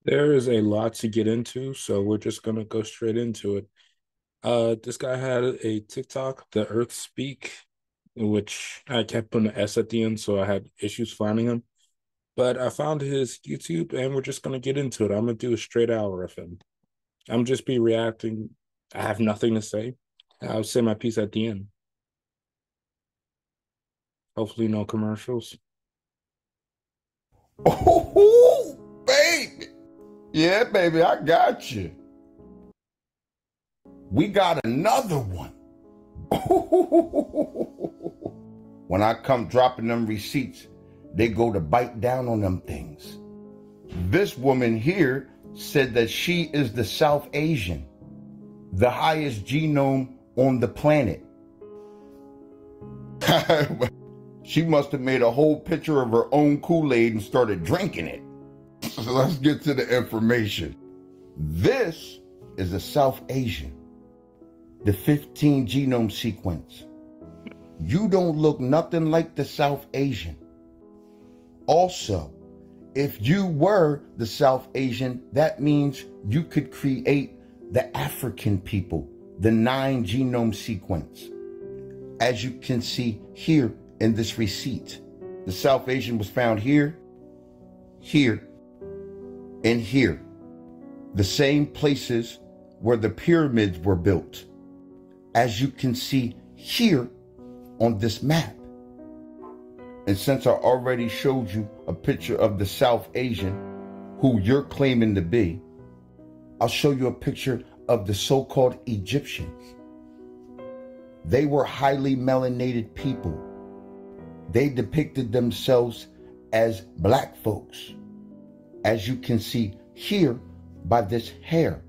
There is a lot to get into, so we're just gonna go straight into it. This guy had a TikTok, The Earth Speak, in which I kept putting an S at the end, so I had issues finding him. But I found his YouTube, and we're just gonna get into it. I'm gonna do a straight hour of him. I'm just be reacting. I have nothing to say. I'll say my piece at the end. Hopefully, no commercials. Oh, baby. Yeah, baby, I got you. We got another one. When I come dropping them receipts, they go to bite down on them things. This woman here said that she is the South Asian, the highest genome on the planet. She must have made a whole picture of her own Kool-Aid and started drinking it. So let's get to the information. This is a South Asian, the 15 genome sequence. You don't look nothing like the South Asian. Also, if you were the South Asian, that means you could create the African people, the 9 genome sequence. As you can see here in this receipt, the South Asian was found here, here, and here. The same places where the pyramids were built, as you can see here on this map. And since I already showed you a picture of the South Asian, who you're claiming to be, I'll show you a picture of the so-called Egyptians. They were highly melanated people. They depicted themselves as black folks, as you can see here by this hair.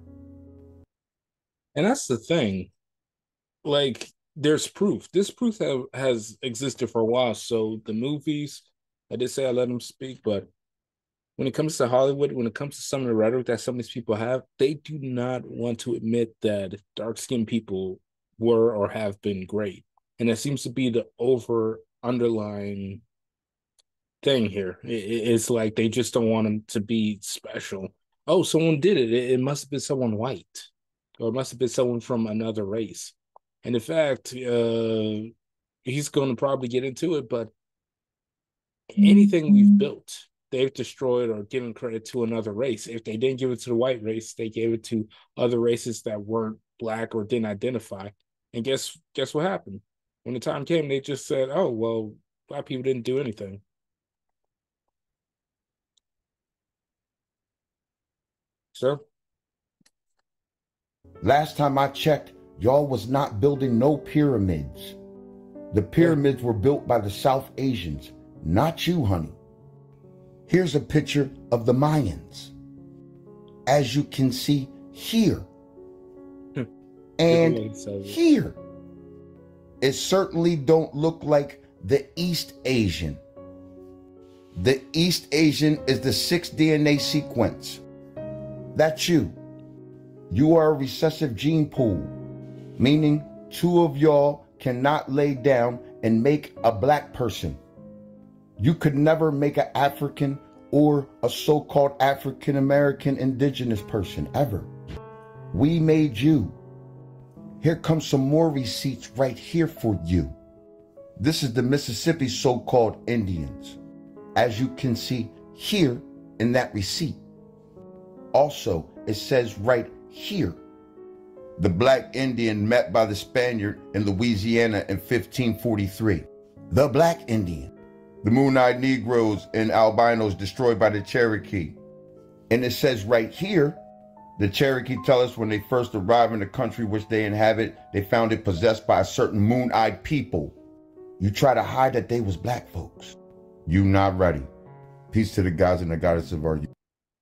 And that's the thing. Like, there's proof. This proof has existed for a while. So the movies, I did say I let them speak, but when it comes to Hollywood, when it comes to some of the rhetoric that some of these people have, they do not want to admit that dark-skinned people were or have been great. And that seems to be the over underlying thing here. It's like they just don't want them to be special. Oh, someone did it. It must have been someone white, or it must have been someone from another race. And in fact, he's going to probably get into it, but anything we've built, they've destroyed or given credit to another race. If they didn't give it to the white race, they gave it to other races that weren't black or didn't identify. And guess what happened? When the time came, they just said, "Oh, well, black people didn't do anything." So, Last time I checked, y'all was not building no pyramids. The yeah. pyramids were built by the South Asians, not you, honey. Here's a picture of the Mayans, as you can see here and here. It certainly don't look like the East Asian. The East Asian is the 6th DNA sequence. That's you. You are a recessive gene pool, meaning 2 of y'all cannot lay down and make a black person. You could never make an African or a so-called African American indigenous person ever. We made you. Here comes some more receipts right here for you. This is the Mississippi so-called Indians, as you can see here in that receipt. Also, it says right here, the black Indian met by the Spaniard in Louisiana in 1543. The black Indian. The moon-eyed Negroes and albinos destroyed by the Cherokee. And it says right here, the Cherokee tell us when they first arrived in the country which they inhabit, they found it possessed by a certain moon-eyed people. You try to hide that they was black folks. You not ready. Peace to the gods and the goddess of our youth.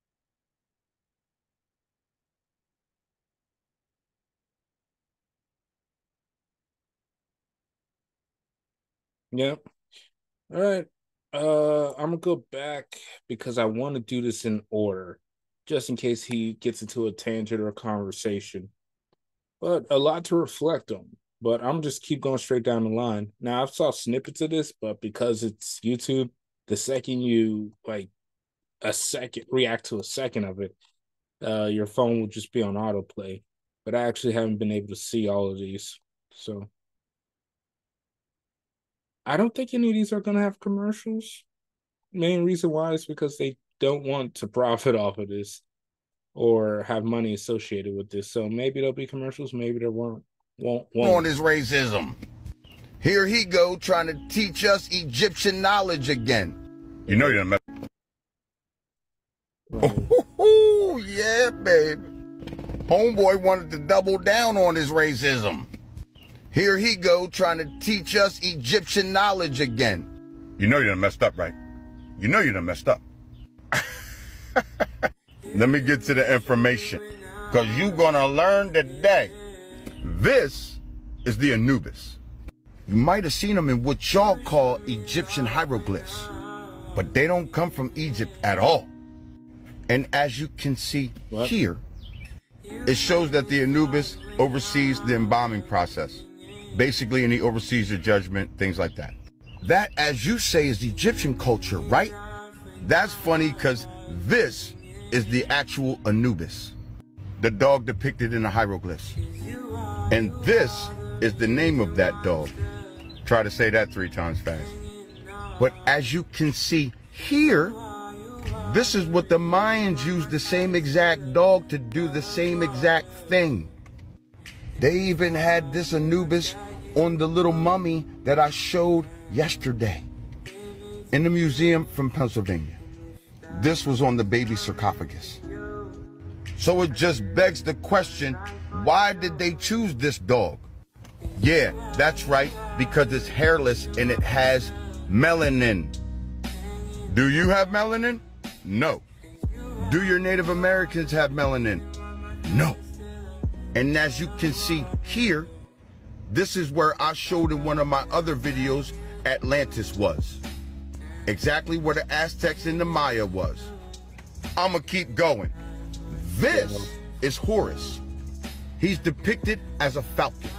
Yeah. All right. I'm gonna go back because I want to do this in order, just in case he gets into a tangent or a conversation. But a lot to reflect on. But I'm just keep going straight down the line. Now I've saw snippets of this, but because it's YouTube, the second you like a second, react to a second of it, your phone will just be on autoplay. But I actually haven't been able to see all of these. So I don't think any of these are going to have commercials. Main reason why is because they don't want to profit off of this or have money associated with this. So maybe there'll be commercials, maybe there won't. On his racism. Here he go trying to teach us Egyptian knowledge again. You know you're not. Oh, yeah, baby. Homeboy wanted to double down on his racism. Here he go trying to teach us Egyptian knowledge again. You know you done messed up, right? You know you done messed up. Let me get to the information, because you gonna learn today. This is the Anubis. You might have seen them in what y'all call Egyptian hieroglyphs, but they don't come from Egypt at all. And as you can see here, it shows that the Anubis oversees the embalming process. Basically, and he oversees your judgment, things like that. That, as you say, is Egyptian culture, right? That's funny, because this is the actual Anubis, the dog depicted in the hieroglyphs. And this is the name of that dog. Try to say that 3 times fast. But as you can see here, this is what the Mayans used the same exact dog to do the same exact thing. They even had this Anubis on the little mummy that I showed yesterday in the museum from Pennsylvania. This was on the baby sarcophagus. So it just begs the question, why did they choose this dog? Yeah, that's right, because it's hairless and it has melanin. Do you have melanin? No. Do your Native Americans have melanin? No. And as you can see here, this is where I showed in one of my other videos Atlantis was. Exactly where the Aztecs and the Maya was. I'ma keep going. This is Horus. He's depicted as a falcon.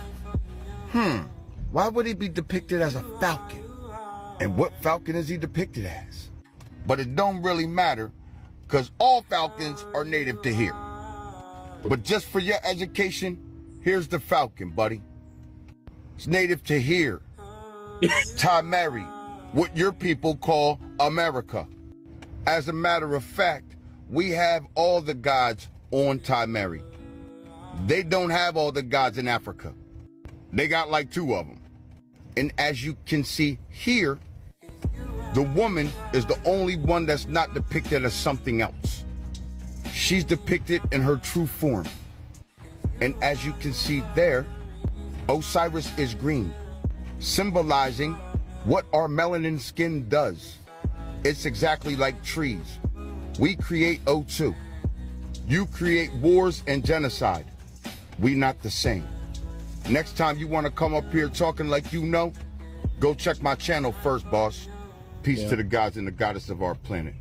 Why would he be depicted as a falcon? And what falcon is he depicted as? But it don't really matter, because all falcons are native to here. But just for your education, here's the falcon, buddy. It's native to here. Timeri, what your people call America. As a matter of fact, we have all the gods on Timeri. They don't have all the gods in Africa. They got like 2 of them. And as you can see here, the woman is the only one that's not depicted as something else. She's depicted in her true form. And as you can see there, Osiris is green, symbolizing what our melanin skin does. It's exactly like trees. We create O2. You create wars and genocide. We not the same. Next time you want to come up here talking like you know, go check my channel first, boss. Peace to the gods and the goddess of our planet.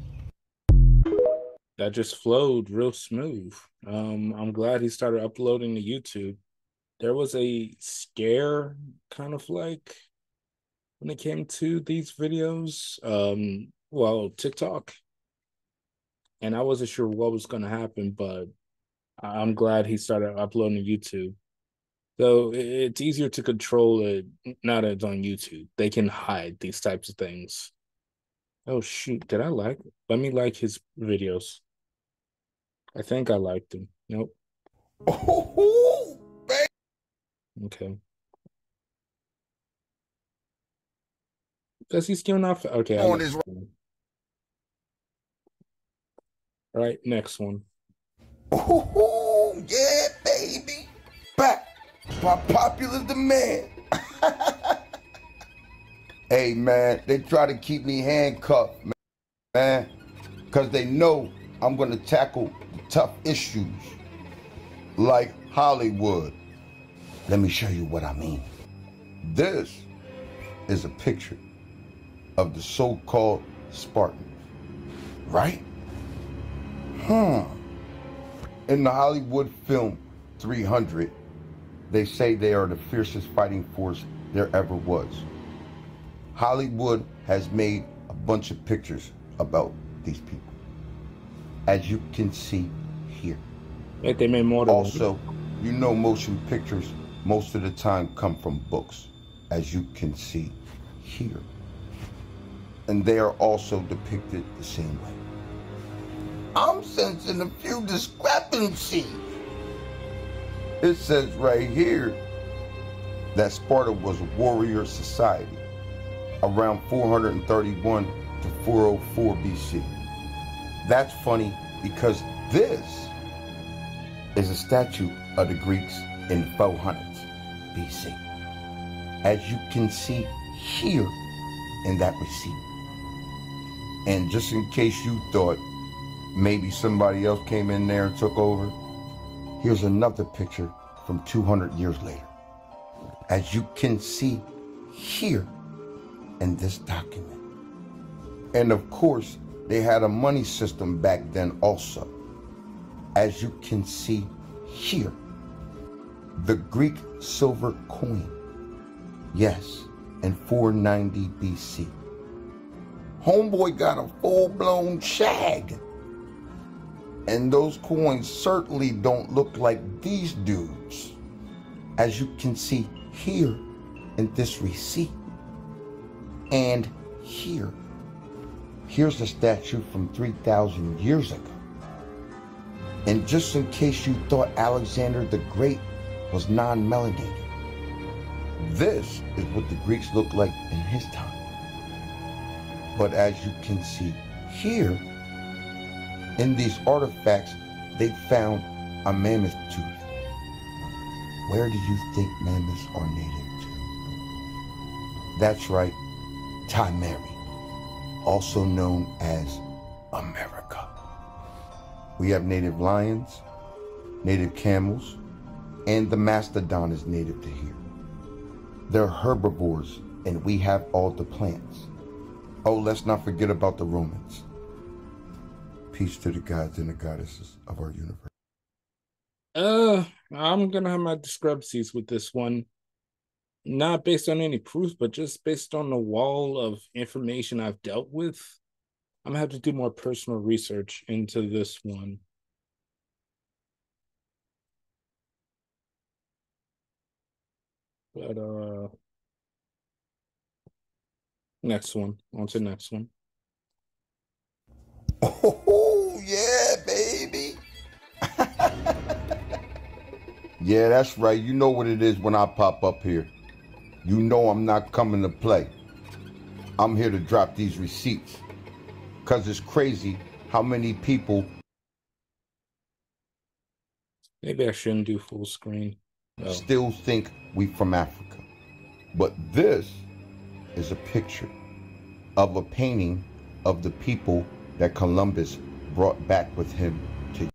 That just flowed real smooth. I'm glad he started uploading to YouTube. There was a scare, kind of like, when it came to these videos. Well, TikTok. And I wasn't sure what was going to happen, but I'm glad he started uploading to YouTube. So it's easier to control it now that it's on YouTube. They can hide these types of things. Oh, shoot. Did I like it? Let me like his videos. I think I liked him. Nope. Okay. Because he's giving off. Okay. All right, next one. Oh, yeah, baby. Back by popular demand. Hey, man, they try to keep me handcuffed, man, because they know I'm going to tackle the tough issues like Hollywood. Let me show you what I mean. This is a picture of the so-called Spartans, right? In the Hollywood film 300, they say they are the fiercest fighting force there ever was. Hollywood has made a bunch of pictures about these people. as you can see here. Like they made more than Also, you know motion pictures most of the time come from books, as you can see here. And they are also depicted the same way. I'm sensing a few discrepancies. It says right here that Sparta was a warrior society around 431 to 404 BC. That's funny because this is a statue of the Greeks in 400s BC. As you can see here in that receipt. And just in case you thought maybe somebody else came in there and took over, here's another picture from 200 years later. As you can see here in this document. And of course, they had a money system back then also. As you can see here, the Greek silver coin. Yes, in 490 BC. Homeboy got a full-blown shag. And those coins certainly don't look like these dudes. As you can see here in this receipt. And here. Here's a statue from 3,000 years ago. And just in case you thought Alexander the Great was non-melanated, this is what the Greeks looked like in his time. But as you can see here, in these artifacts, they found a mammoth tooth. Where do you think mammoths are native to? That's right, Timeri, also known as America. We have native lions, native camels, and the mastodon is native to here. They're herbivores, and we have all the plants. Oh, let's not forget about the Romans. Peace to the gods and the goddesses of our universe. I'm gonna have my discrepancies with this one. Not based on any proof, but just based on the wall of information I've dealt with. I'm gonna have to do more personal research into this one. But next one. On to the next one. Oh, yeah, baby. Yeah, that's right. You know what it is when I pop up here. You know I'm not coming to play. I'm here to drop these receipts. Because it's crazy how many people... Maybe I shouldn't do full screen. still think we from Africa. But this is a picture of a painting of the people that Columbus brought back with him to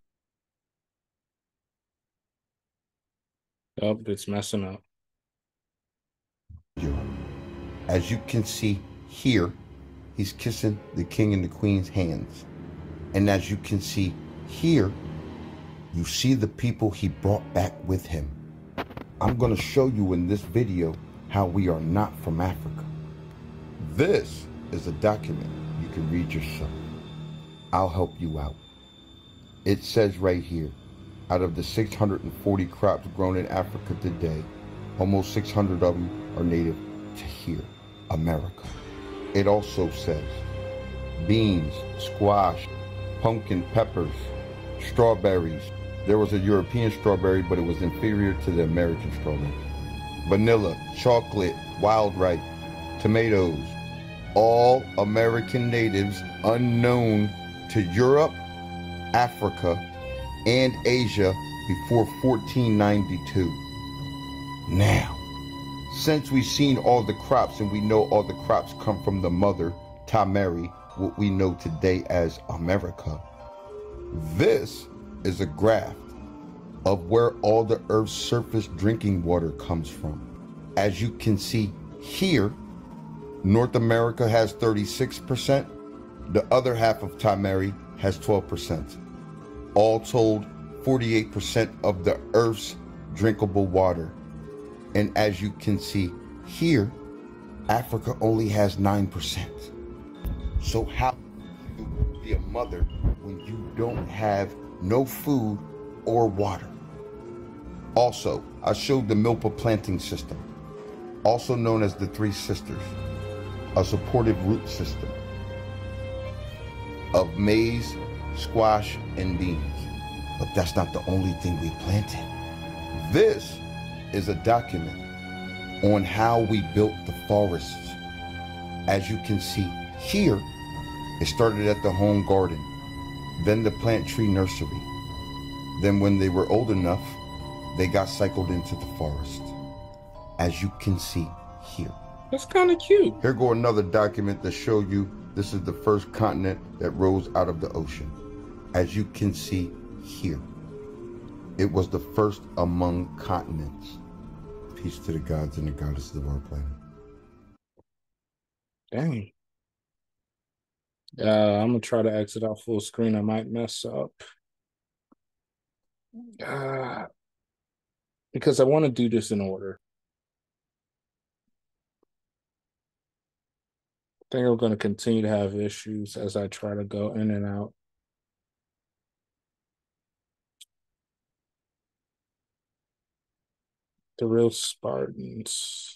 Oh, it's messing up. Europe. As you can see here, he's kissing the king and the queen's hands. And as you can see here, you see the people he brought back with him. I'm going to show you in this video how we are not from Africa. This is a document you can read yourself. I'll help you out. It says right here, out of the 640 crops grown in Africa today, almost 600 of them are native to here, America. It also says beans, squash, pumpkin, peppers, strawberries. There was a European strawberry, but it was inferior to the American strawberry. Vanilla, chocolate, wild ripe, tomatoes, all American natives unknown to Europe, Africa, and Asia before 1492. Now, since we've seen all the crops and we know all the crops come from the mother, Timeri, what we know today as America, this is a graph of where all the Earth's surface drinking water comes from. As you can see here, North America has 36%. The other half of Timeri has 12%. All told, 48% of the Earth's drinkable water. And as you can see here, Africa only has 9%. So how can you be a mother when you don't have no food or water. Also, I showed the milpa planting system, also known as the Three Sisters, a supportive root system of maize, squash, and beans. But that's not the only thing we planted. This is a document on how we built the forests. As you can see here, it started at the home garden, then the plant tree nursery. Then when they were old enough, they got cycled into the forest. As you can see here. That's kind of cute. Here go another document to show you this is the first continent that rose out of the ocean. As you can see here. It was the first among continents. Peace to the gods and the goddesses of our planet. Dang. I'm gonna try to exit out full screen. I might mess up. Because I want to do this in order. I think I'm going to continue to have issues as I try to go in and out. The real Spartans.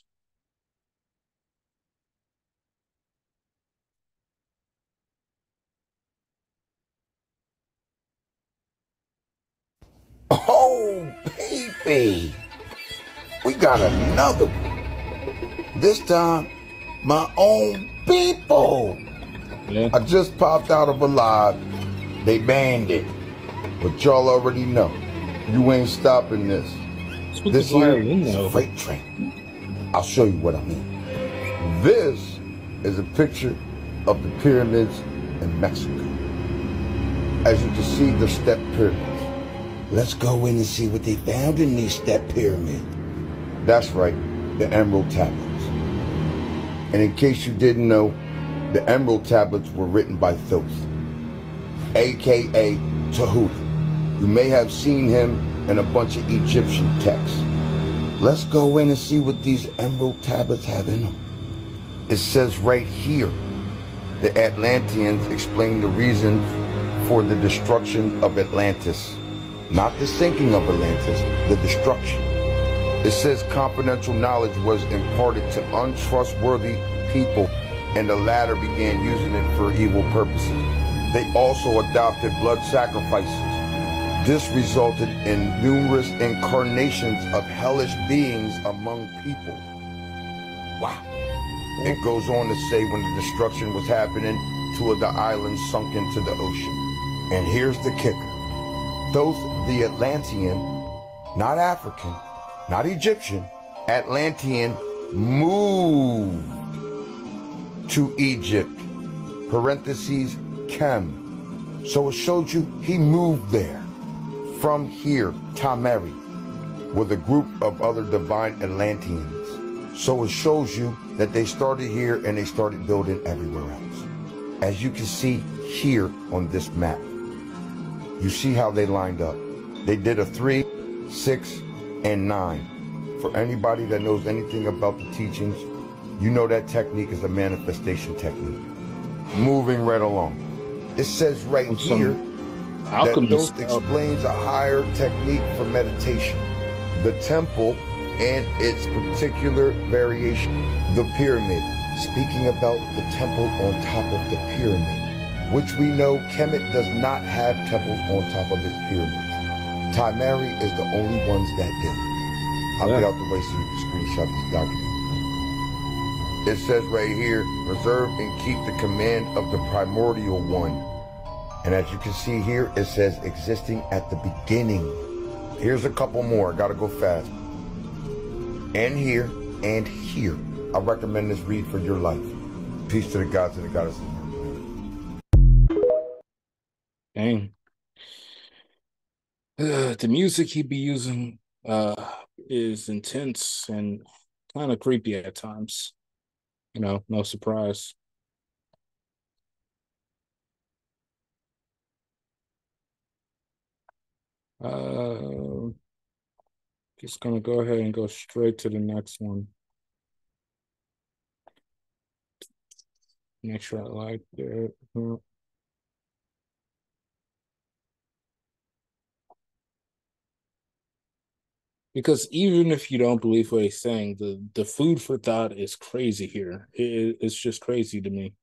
Oh, baby. We got another one. This time, my own people. Yeah. I just popped out of a live. They banned it. But y'all already know. You ain't stopping this. This here is a freight train. I'll show you what I mean. This is a picture of the pyramids in Mexico. As you can see, the step pyramids. Let's go in and see what they found in these step pyramids. That's right, the emerald tablets. And in case you didn't know, the emerald tablets were written by Thoth, aka Tahuti. You may have seen him in a bunch of Egyptian texts. Let's go in and see what these emerald tablets have in them. It says right here, the Atlanteans explained the reason for the destruction of Atlantis. Not the sinking of Atlantis, the destruction. It says confidential knowledge was imparted to untrustworthy people, and the latter began using it for evil purposes. They also adopted blood sacrifices. This resulted in numerous incarnations of hellish beings among people. Wow. It goes on to say when the destruction was happening, 2 of the islands sunk into the ocean. And here's the kicker. Thoth the Atlantean, not African, not Egyptian, Atlantean moved to Egypt, parentheses, Chem. So it showed you he moved there. From here, Tameri, with a group of other divine Atlanteans. So it shows you that they started here and they started building everywhere else. As you can see here on this map, you see how they lined up. They did a 3, 6, and 9. For anybody that knows anything about the teachings, you know that technique is a manifestation technique. Moving right along. It says right here that Thoth explains a higher technique for meditation. The temple and its particular variation. The pyramid. Speaking about the temple on top of the pyramid, which we know Kemet does not have temples on top of its pyramids. Tameri is the only ones that do. I'll get out the way so you can screenshot this document. It says right here, reserve and keep the command of the primordial one. And as you can see here, it says existing at the beginning. Here's a couple more, I gotta go fast. And here, and here. I recommend this read for your life. Peace to the gods and the goddesses. Dang. The music he be using is intense and kind of creepy at times. You know, no surprise. Just gonna go ahead and go straight to the next one. Make sure I like it. Because even if you don't believe what he's saying, the food for thought is crazy here. It's just crazy to me.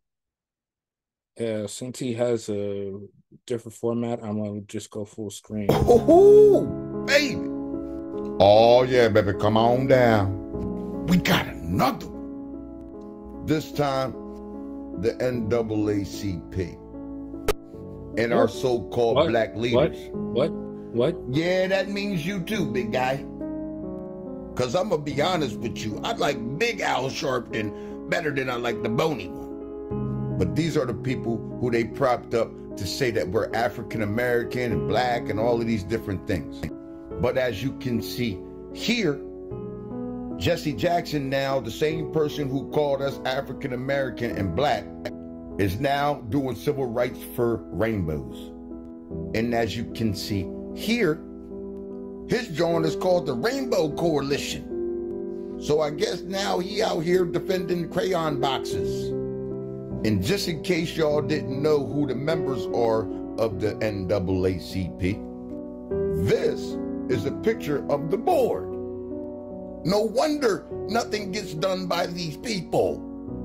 Yeah, since he has a different format, I'm gonna just go full screen. Oh, baby. Oh, yeah, baby. Come on down. We got another one. This time, the NAACP and our What? so-called What? black What? leaders. What? Yeah, that means you too, big guy. Because I'm going to be honest with you. I like Big Al Sharpton better than I like the bony one. But these are the people who they propped up to say that we're African American and black and all of these different things. But as you can see here, Jesse Jackson, now the same person who called us African American and black, is now doing civil rights for rainbows. And as you can see here, his joint is called the Rainbow Coalition. So I guess now he out here defending crayon boxes. And just in case y'all didn't know who the members are of the NAACP, this is a picture of the board. No wonder nothing gets done by these people.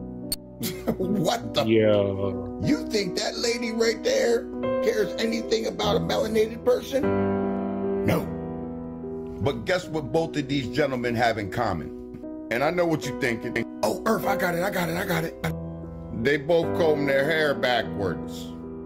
What the? Yeah. You think that lady right there cares anything about a melanated person? No. But guess what both of these gentlemen have in common? And I know what you're thinking. Oh, Earth, I got it. They both comb their hair backwards.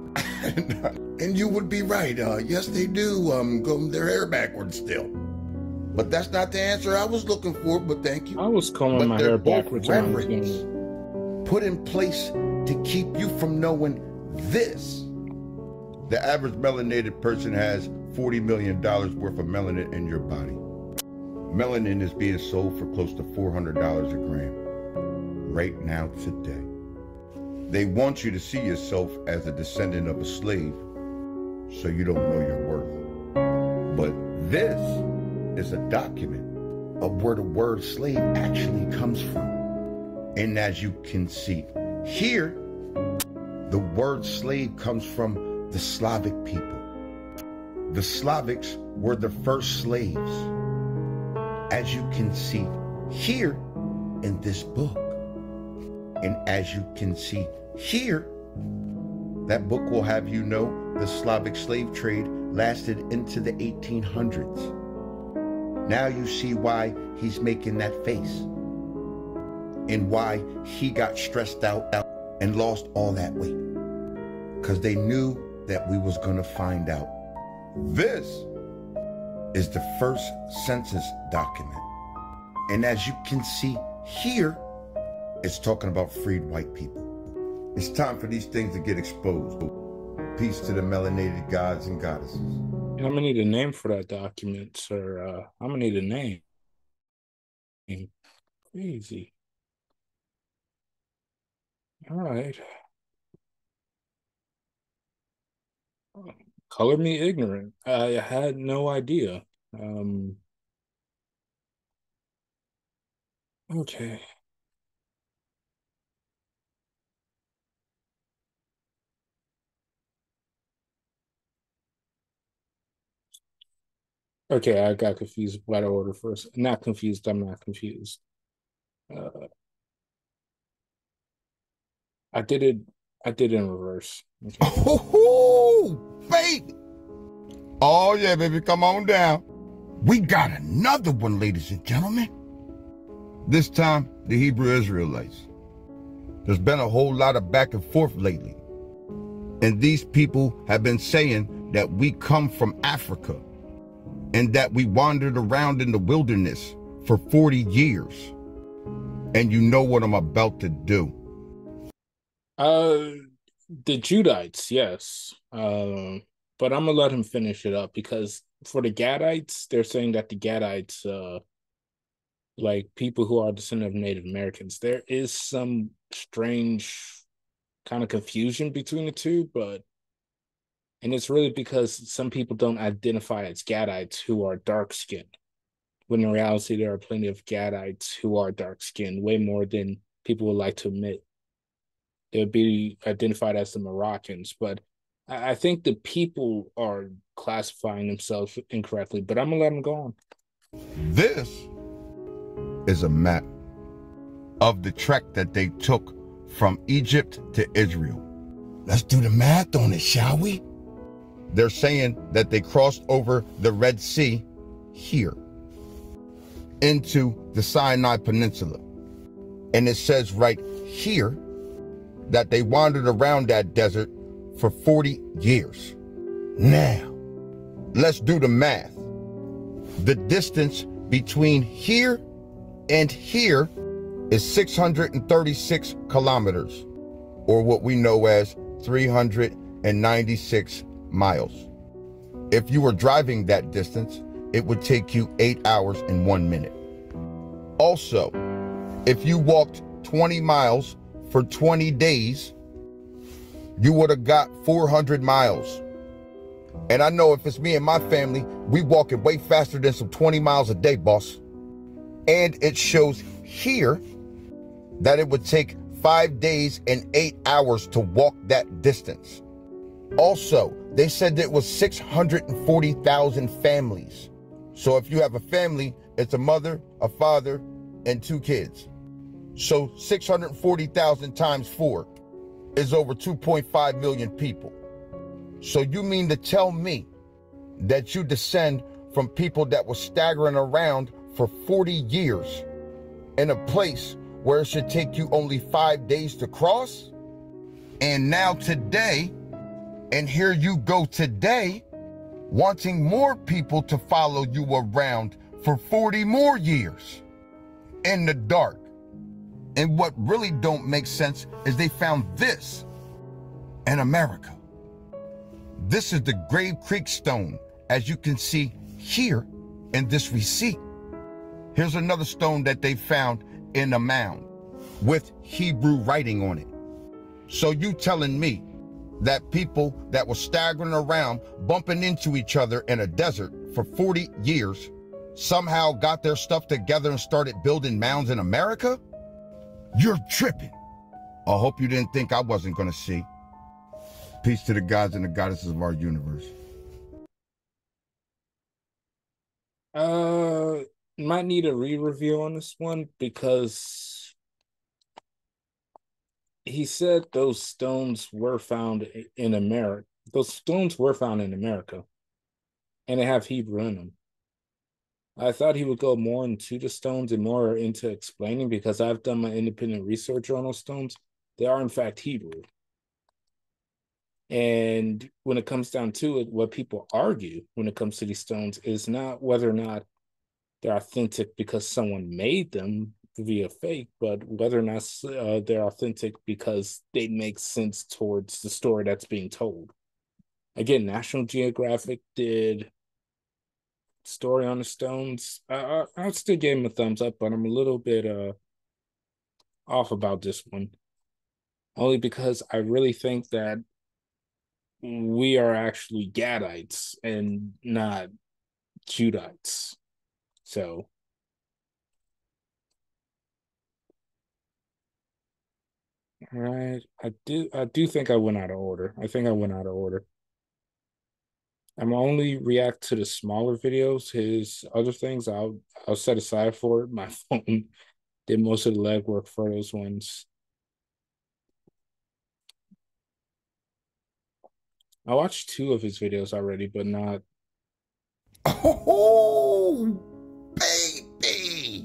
And you would be right. Yes, they do comb their hair backwards still. But that's not the answer I was looking for, but thank you. I was combing But my they're hair both backwards when I was reverends young. put in place to keep you from knowing this. The average melanated person has $40 million worth of melanin in your body. Melanin is being sold for close to $400 a gram right now today. They want you to see yourself as a descendant of a slave so you don't know your worth. But this is a document of where the word slave actually comes from. And as you can see here, the word slave comes from the Slavic people. The Slavics were the first slaves, as you can see here in this book. And as you can see here, that book will have you know the Slavic slave trade lasted into the 1800s. Now you see why he's making that face and why he got stressed out and lost all that weight. Because they knew that we was going to find out. This is the first census document. And as you can see here, it's talking about freed white people. It's time for these things to get exposed. Peace to the melanated gods and goddesses. I'm gonna need a name for that document, sir. I'm gonna need a name. Crazy. All right. Color me ignorant. I had no idea. Okay. Okay, I got confused by the order first. Not confused, I'm not confused. Uh, I did it I did it in reverse. Okay. Oh, baby. Oh, yeah, baby, come on down. We got another one, ladies and gentlemen. This time, the Hebrew Israelites. There's been a whole lot of back and forth lately. And these people have been saying that we come from Africa and that we wandered around in the wilderness for 40 years. And you know what I'm about to do. The Judites, yes. But I'm gonna let him finish it up because for the Gadites, they're saying that the Gadites, like people who are descendant of Native Americans, there is some strange kind of confusion between the two, and it's really because some people don't identify as Gadites who are dark skinned, when in reality there are plenty of Gadites who are dark skinned, way more than people would like to admit. They'll be identified as the Moroccans, but I think the people are classifying themselves incorrectly. But I'm gonna let them go on. This is a map of the trek that they took from Egypt to Israel. Let's do the math on it, shall we? They're saying that they crossed over the Red Sea here into the Sinai Peninsula. And it says right here that they wandered around that desert for 40 years. Now, let's do the math. The distance between here and here is 636 kilometers, or what we know as 396 miles. If you were driving that distance, it would take you 8 hours and 1 minute. Also, if you walked 20 miles for 20 days, you would have got 400 miles. And I know if it's me and my family, we walking way faster than some 20 miles a day, boss. And it shows here that it would take 5 days and 8 hours to walk that distance. Also, they said that it was 640,000 families. So if you have a family, it's a mother, a father, and 2 kids. So 640,000 times 4 is over 2.5 million people. So you mean to tell me that you descend from people that were staggering around for 40 years in a place where it should take you only 5 days to cross? And now today, and here you go today, wanting more people to follow you around for 40 more years in the dark. And what really don't make sense is they found this in America. This is the Grave Creek stone, as you can see here in this receipt. Here's another stone that they found in a mound with Hebrew writing on it. So you telling me that people that were staggering around, bumping into each other in a desert for 40 years, somehow got their stuff together and started building mounds in America? You're tripping. I hope you didn't think I wasn't gonna see. Peace to the gods and the goddesses of our universe. Might need a re-review on this one, because he said those stones were found in America. Those stones were found in America, and they have Hebrew in them. I thought he would go more into the stones and more into explaining, because I've done my independent research on those stones. They are in fact Hebrew. And when it comes down to it, what people argue when it comes to these stones is not whether or not they're authentic because someone made them via fake, but whether or not they're authentic because they make sense towards the story that's being told. Again, National Geographic did story on the stones. I'll still give him a thumbs up, but I'm a little bit off about this one, only because I really think that we are actually Gadites and not Judites. So, all right, I do think I went out of order. I think I went out of order. I'm only react to the smaller videos. His other things I'll set aside for it. My phone did most of the legwork for those ones. I watched 2 of his videos already, but not. Oh, baby.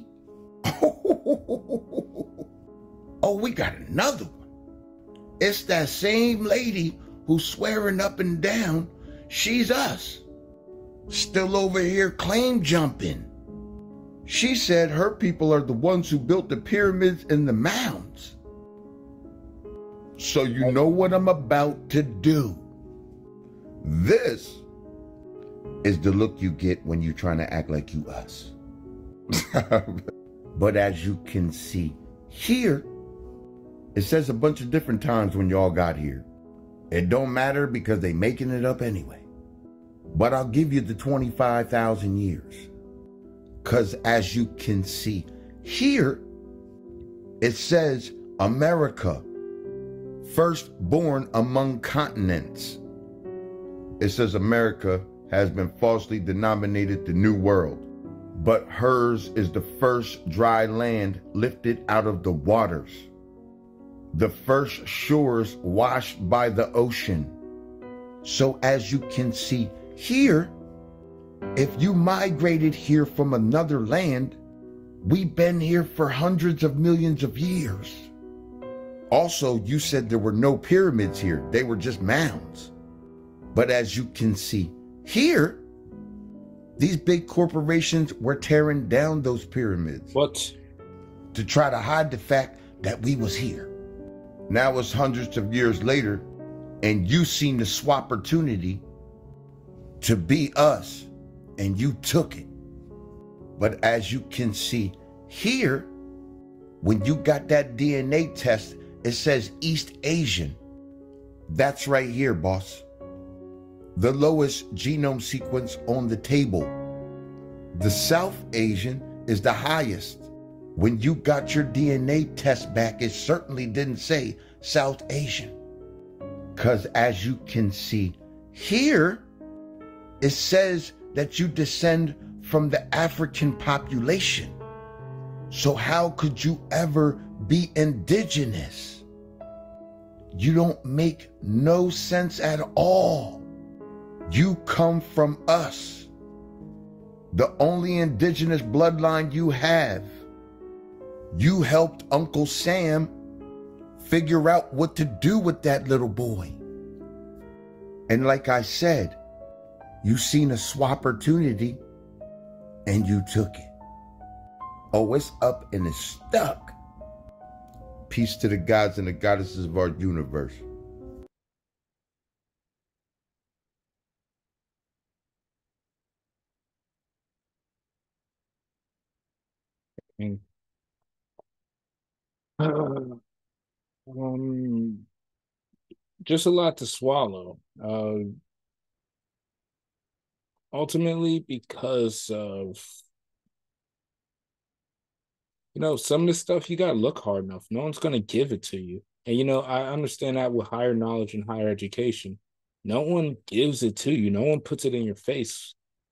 Oh, we got another one. It's that same lady who's swearing up and down she's us. Still over here claim jumping. She said her people are the ones who built the pyramids and the mounds. So you know what I'm about to do. This is the look you get when you're trying to act like you us. But as you can see here, it says a bunch of different times when y'all got here. It don't matter because they making it up anyway. But I'll give you the 25,000 years. Because as you can see here, it says America, first born among continents. It says America has been falsely denominated the New World. but hers is the first dry land lifted out of the waters, the first shores washed by the ocean. So as you can see here, if you migrated here from another land, we've been here for hundreds of millions of years. Also, you said there were no pyramids here. They were just mounds. But as you can see here, these big corporations were tearing down those pyramids. What? To try to hide the fact that we was here. Now it's hundreds of years later, and you seen the swapportunity to be us, and you took it. But as you can see here, when you got that DNA test, it says East Asian. That's right here, boss. The lowest genome sequence on the table. The South Asian is the highest. When you got your DNA test back, it certainly didn't say South Asian. Because as you can see here, it says that you descend from the African population. So how could you ever be indigenous? You don't make no sense at all. You come from us. The only indigenous bloodline you have. You helped Uncle Sam figure out what to do with that little boy. And like I said, you seen a swapportunity and you took it. Oh, it's up and it's stuck. Peace to the gods and the goddesses of our universe. Mm. Uh, um, just a lot to swallow. Ultimately, because of some of this stuff, you gotta look hard enough. No one's gonna give it to you. And I understand that with higher knowledge and higher education, no one gives it to you. No one puts it in your face.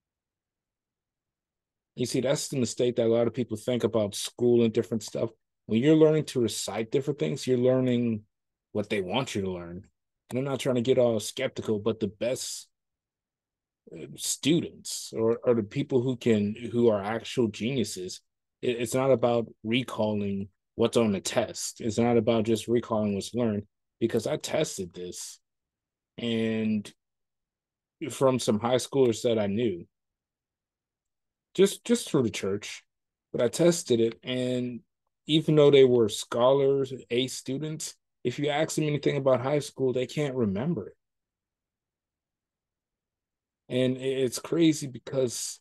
You see, that's the mistake that a lot of people think about school and different stuff. When you're learning to recite different things, you're learning what they want you to learn. And I'm not trying to get all skeptical, but the best students or the people who are actual geniuses, it's not about recalling what's on the test. It's not about just recalling what's learned, because I tested this, and from some high schoolers that I knew, just through the church, but I tested it, and even though they were scholars, A students, if you ask them anything about high school, they can't remember it. And it's crazy because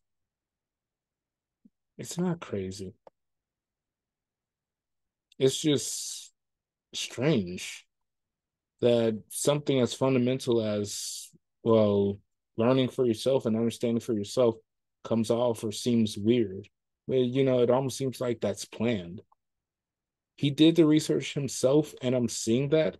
it's not crazy. It's just strange that something as fundamental as, well, learning for yourself and understanding for yourself comes off or seems weird. Well, it almost seems like that's planned. He did the research himself, and I'm seeing that.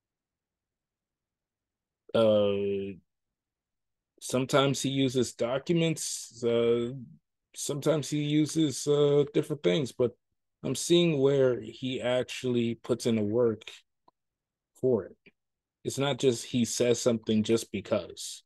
Uh, Sometimes he uses documents. Sometimes he uses different things, but I'm seeing where he actually puts in the work for it. It's not just he says something just because.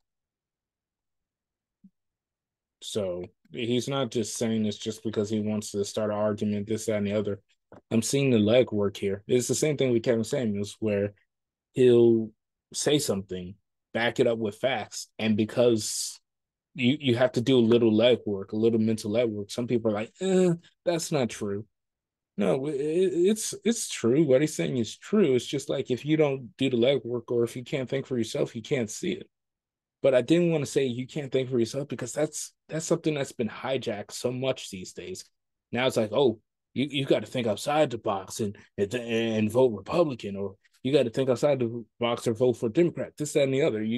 So he's not just saying this just because he wants to start an argument, this, that, and the other. I'm seeing the legwork here. It's the same thing with Kevin Samuels, where he'll say something, back it up with facts, and because you have to do a little legwork, a little mental legwork, some people are like, that's not true. No, it's true. What he's saying is true. It's just like, if you don't do the legwork, or if you can't think for yourself, you can't see it. But I didn't want to say you can't think for yourself, because that's something that's been hijacked so much these days. Now it's like, oh, you got to think outside the box and vote Republican, or you got to think outside the box or vote for Democrat. This, that, and the other.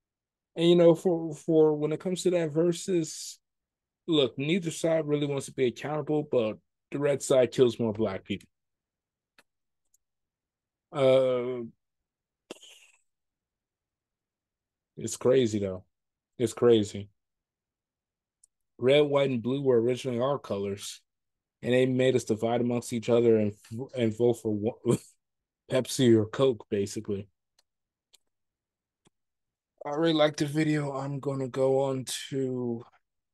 For when it comes to that versus, look, neither side really wants to be accountable, but the red side kills more black people. Uh, it's crazy though. It's crazy. red, white, and blue were originally our colors, and they made us divide amongst each other and vote for Pepsi or Coke, basically. I really like the video. I'm gonna go on to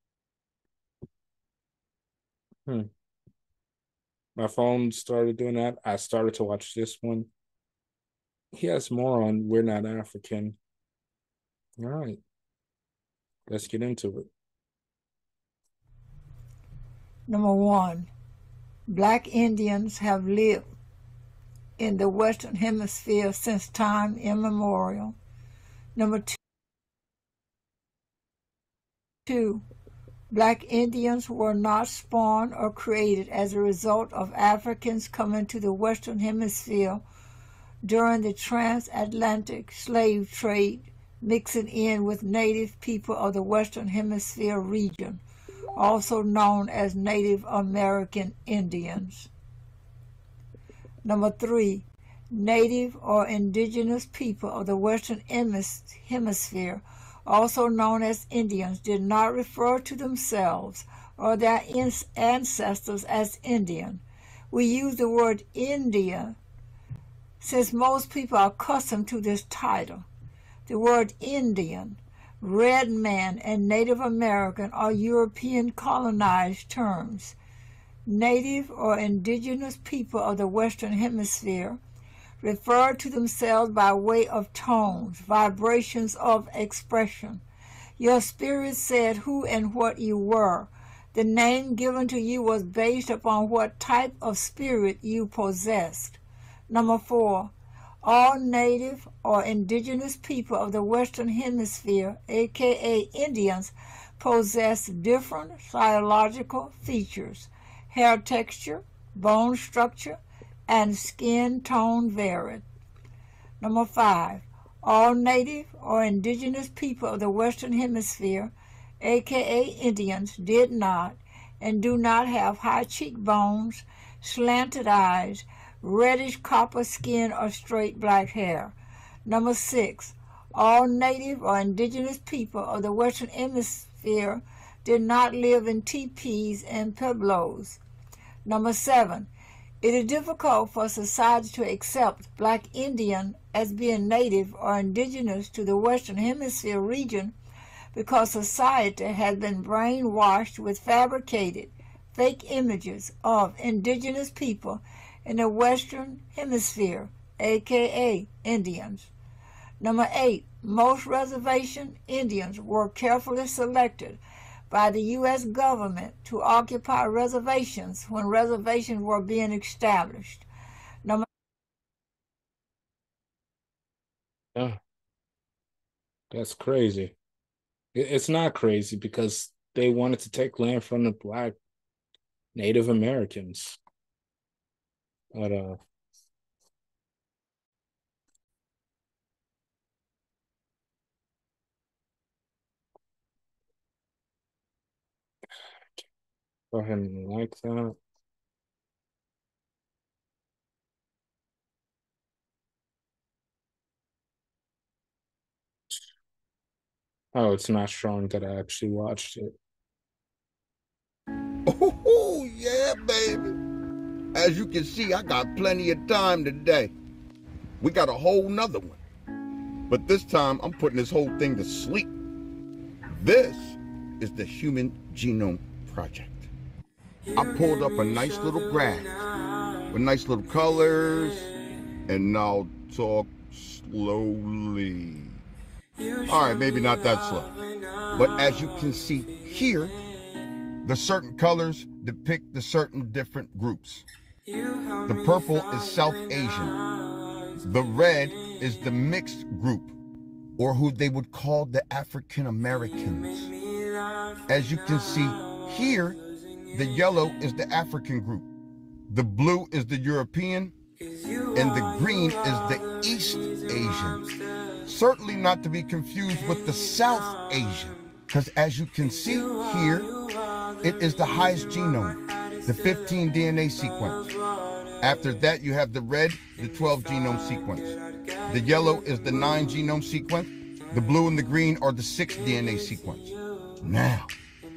my phone started doing that. I started to watch this one. He has more on We're Not African. All right, let's get into it. Number 1, Black Indians have lived in the Western Hemisphere since time immemorial. Number 2, Black Indians were not spawned or created as a result of Africans coming to the Western Hemisphere during the transatlantic slave trade, mixing in with native people of the Western Hemisphere region, also known as Native American Indians. Number 3, Native or Indigenous people of the Western Hemisphere, also known as Indians, did not refer to themselves or their ancestors as Indian. We use the word India since most people are accustomed to this title. The word Indian, red man, and Native American are European colonized terms. Native or Indigenous people of the Western Hemisphere refer to themselves by way of tones, vibrations of expression. Your spirit said who and what you were. The name given to you was based upon what type of spirit you possessed. Number 4, all Native or Indigenous people of the Western Hemisphere, aka Indians, possess different physiological features. Hair texture, bone structure, and skin tone varied. Number 5, all Native or Indigenous people of the Western Hemisphere, aka Indians, did not and do not have high cheekbones, slanted eyes, reddish copper skin, or straight black hair. Number 6, all Native or Indigenous people of the Western Hemisphere did not live in teepees and pueblos. Number 7, it is difficult for society to accept Black Indian as being native or indigenous to the Western Hemisphere region because society has been brainwashed with fabricated, fake images of indigenous people in the Western Hemisphere, aka Indians. Number 8, most reservation Indians were carefully selected by the U.S. government to occupy reservations when reservations were being established. Oh, that's crazy. It's not crazy because they wanted to take land from the Black Native Americans. But go ahead and like that. Oh, it's not showing that I actually watched it. Oh, yeah, baby. As you can see, I got plenty of time today. We got a whole nother one. But this time, I'm putting this whole thing to sleep. This is the Human Genome Project. I pulled up a nice little graph with nice little colors, and now talk slowly. All right, maybe not that slow. But as you can see here, the certain colors depict the certain different groups. The purple is South Asian. The red is the mixed group, or who they would call the African Americans. As you can see here, the yellow is the African group. The blue is the European, and the green is the East Asian. Certainly not to be confused with the South Asian, because as you can see here, it is the highest genome, the 15 DNA sequence. After that, you have the red, the 12 genome sequence. The yellow is the 9 genome sequence. The blue and the green are the 6 DNA sequence. Now,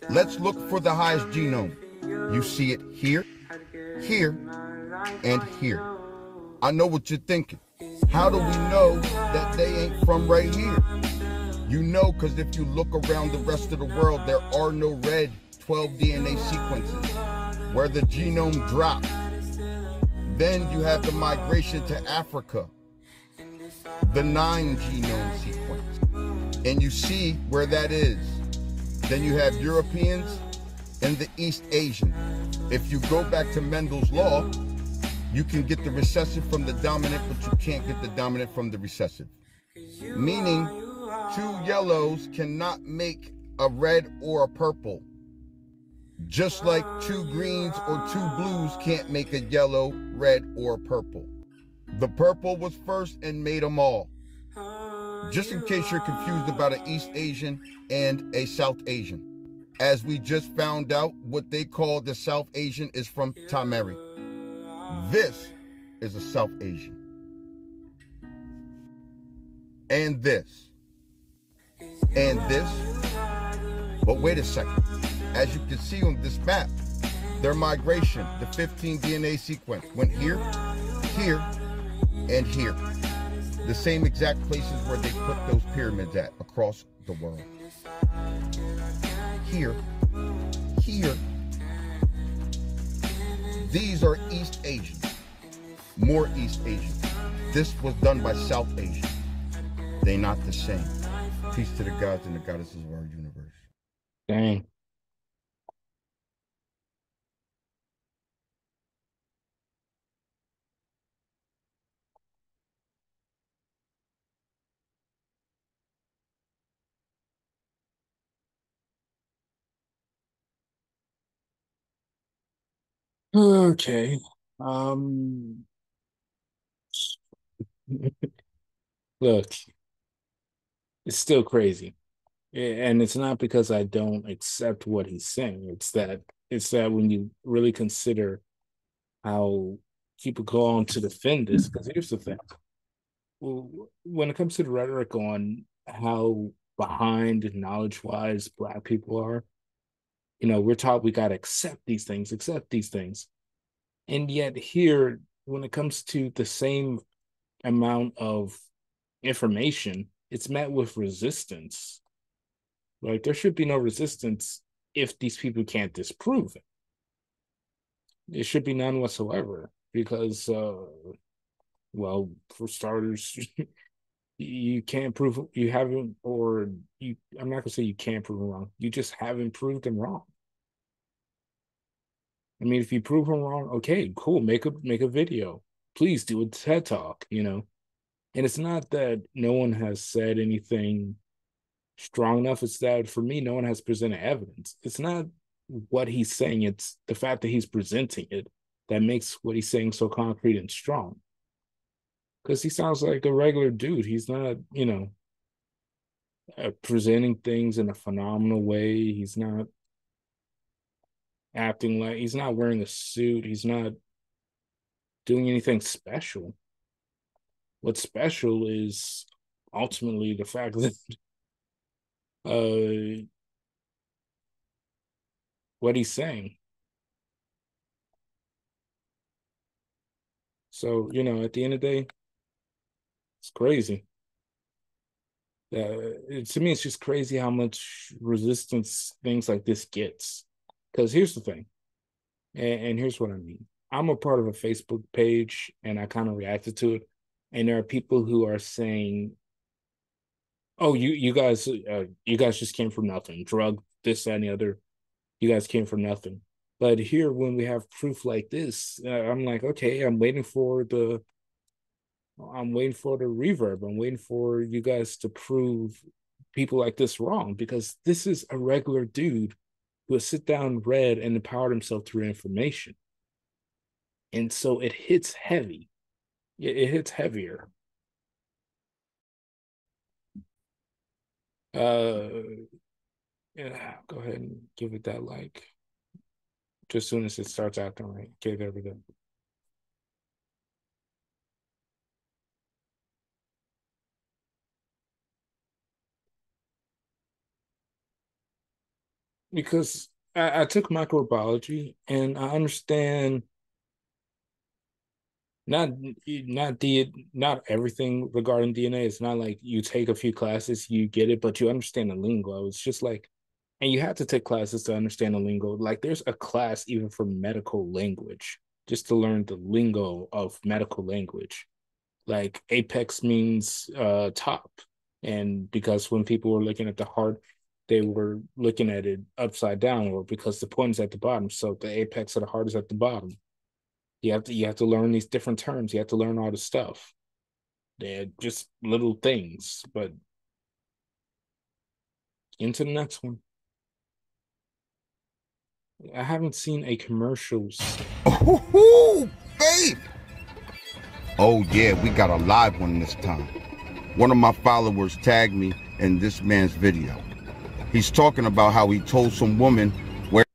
Let's look for the highest genome. You see it here, here, and here. I know what you're thinking. How do we know that they ain't from right here? You know, because if you look around the rest of the world, there are no red 12 DNA sequences where the genome dropped. Then you have the migration to Africa, the 9 genome sequence. And you see where that is. Then you have Europeans and the East Asian. If you go back to Mendel's law, you can get the recessive from the dominant, but you can't get the dominant from the recessive. Meaning, 2 yellows cannot make a red or a purple. Just like 2 greens or 2 blues can't make a yellow, red, or purple. The purple was first and made them all. Just in case you're confused about an East Asian and a South Asian. As we just found out, what they call the South Asian is from Tamari. This is a South Asian. And this. And this. But wait a second. As you can see on this map, their migration, the 15 DNA sequence, went here, here, and here. The same exact places where they put those pyramids at across the world. Here, here. These are East Asians. More East Asians. This was done by South Asians. They not the same. Peace to the gods and the goddesses of our universe. Dang. Okay. Um, Look, it's still crazy. And it's not because I don't accept what he's saying. It's that when you really consider how people go on to defend this, because here's the thing. When it comes to the rhetoric on how behind knowledge-wise Black people are, we're taught we gotta accept these things. And yet here, when it comes to the same amount of information, it's met with resistance. Like there should be no resistance if these people can't disprove it. There should be none whatsoever because, well, for starters, you can't prove you haven't, or you. I'm not gonna say you can't prove them wrong. You just haven't proved them wrong. I mean, if you prove them wrong, okay, cool. Make a video. Please do a TED talk. And it's not that no one has said anything strong enough. It's that for me, no one has presented evidence. It's not what he's saying, it's the fact that he's presenting it that makes what he's saying so concrete and strong. Because he sounds like a regular dude. He's not, presenting things in a phenomenal way. He's not acting like he's not wearing a suit. He's not doing anything special. What's special is ultimately the fact that uh what he's saying. So, at the end of the day, it's crazy. To me, it's just crazy how much resistance things like this gets. Because here's the thing, and here's what I mean. I'm a part of a Facebook page, and I kind of reacted to it. And there are people who are saying, "Oh, you guys just came from nothing. Drug this, that, and the other. You guys came from nothing." But here, when we have proof like this, I'm like, okay, I'm waiting for the reverb. I'm waiting for you guys to prove people like this wrong because this is a regular dude who has sit down, read, and empowered himself through information. And so it hits heavy. It hits heavier. Uh, yeah, go ahead and give it that like. Just as soon as it starts acting right, give everything. because I took microbiology and I understand not not everything regarding DNA. It's not like you take a few classes, you get it, but you understand the lingo. It's just like, and you have to take classes to understand the lingo. Like there's a class even for medical language, just to learn the lingo of medical language. Like apex means top. And because when people were looking at the heart, they were looking at it upside down, or because the point is at the bottom. So the apex of the heart is at the bottom. You have to learn these different terms. You have to learn all the stuff. They're just little things. But into the next one. I haven't seen a commercial. Oh, babe. Oh, yeah, we got a live one this time. One of my followers tagged me in this man's video. He's talking about how he told some woman where.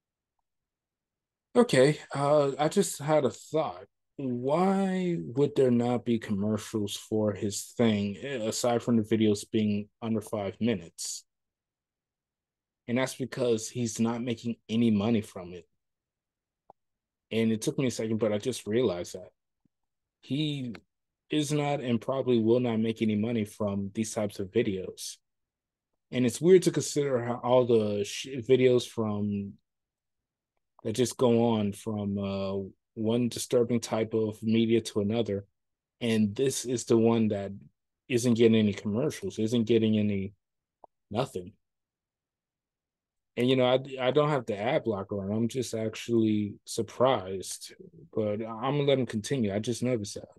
Okay, I just had a thought. Why would there not be commercials for his thing, aside from the videos being under 5 minutes? And that's because he's not making any money from it. And it took me a second, but I just realized that he is not and probably will not make any money from these types of videos. And it's weird to consider how all the videos from that just go on from one disturbing type of media to another. And this is the one that isn't getting any commercials, isn't getting any nothing. And I don't have the ad blocker on. I'm just actually surprised, but I'm gonna let him continue. I just noticed that.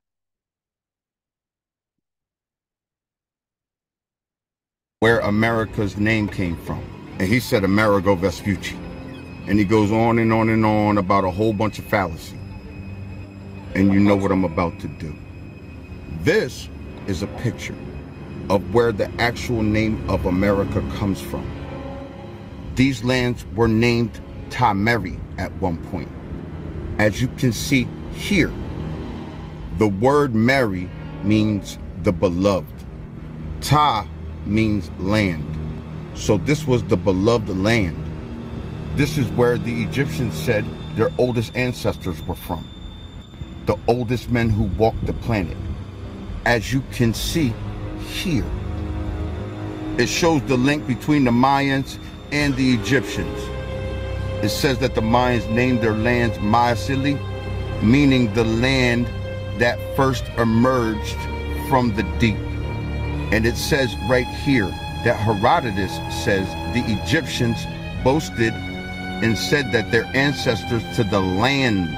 Where America's name came from. And he said Amerigo Vespucci. And he goes on and on and on about a whole bunch of fallacy. And you know what I'm about to do. This is a picture of where the actual name of America comes from. These lands were named Tameri at one point. As you can see here, the word Mary means the beloved. Ta means land. So this was the beloved land. This is where the Egyptians said their oldest ancestors were from. The oldest men who walked the planet. As you can see here, it shows the link between the Mayans and the Egyptians. It says that the Mayans named their lands Maasili, meaning the land that first emerged from the deep. And it says right here that Herodotus says the Egyptians boasted and said that their ancestors to the lands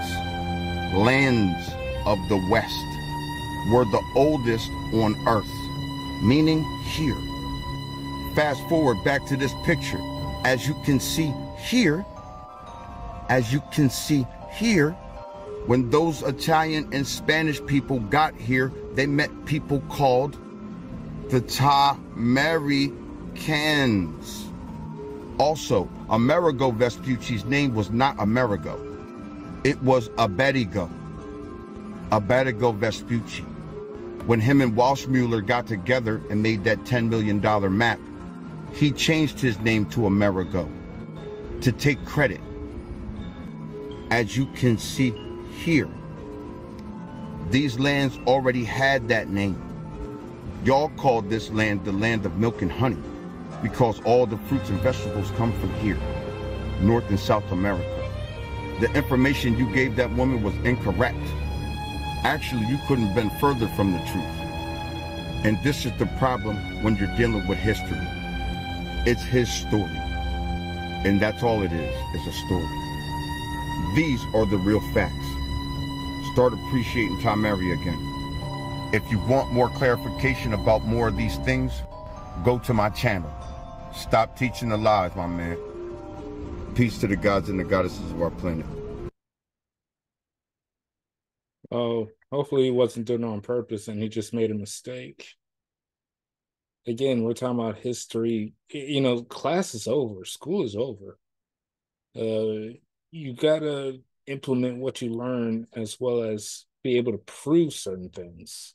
of the West were the oldest on earth, meaning here. Fast forward back to this picture. As you can see here, when those Italian and Spanish people got here, they met people called the Tamericans. Also, Amerigo Vespucci's name was not Amerigo. It was Aberigo Vespucci. When him and Walshmuller got together and made that $10 million map, he changed his name to Amerigo to take credit. As you can see here, these lands already had that name. Y'all called this land the land of milk and honey because all the fruits and vegetables come from here, North and South America. The information you gave that woman was incorrect. Actually, you couldn't have been further from the truth. And this is the problem when you're dealing with history. It's his story. And that's all it is a story. These are the real facts. Start appreciating Tameri again. If you want more clarification about more of these things, go to my channel. Stop teaching the lies, my man. Peace to the gods and the goddesses of our planet. Oh, hopefully he wasn't doing it on purpose and he just made a mistake. Again, we're talking about history. Class is over. School is over. You gotta implement what you learn as well as be able to prove certain things.